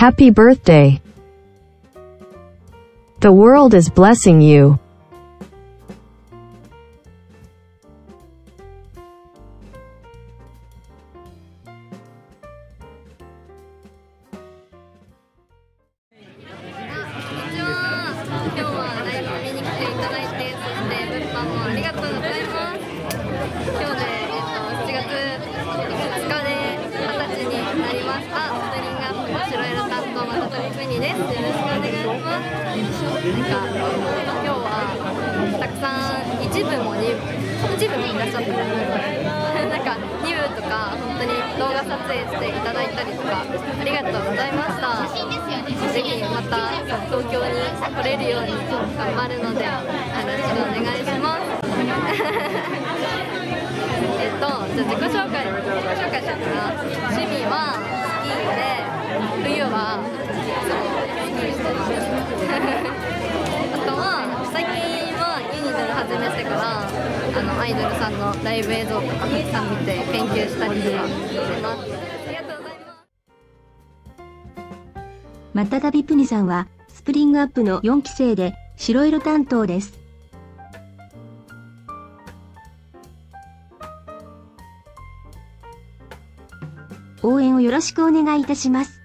Happy birthday. The world is blessing you. 一部もいらっしゃったなんか2部とか本当に動画撮影していただいたりとかありがとうございました。ぜひまた東京に来れるように頑張るのでよろしくお願いします。じゃあ自己紹介しようかな。趣味はスキーで、冬はスキーしてます。あとは最近始めてからアイドルさんのライブ映像とかたくさん見て研究したりとかしてます。ありがとうございます。 またたびぷにさんはスプリングアップの4期生で白色担当です。応援をよろしくお願いいたします。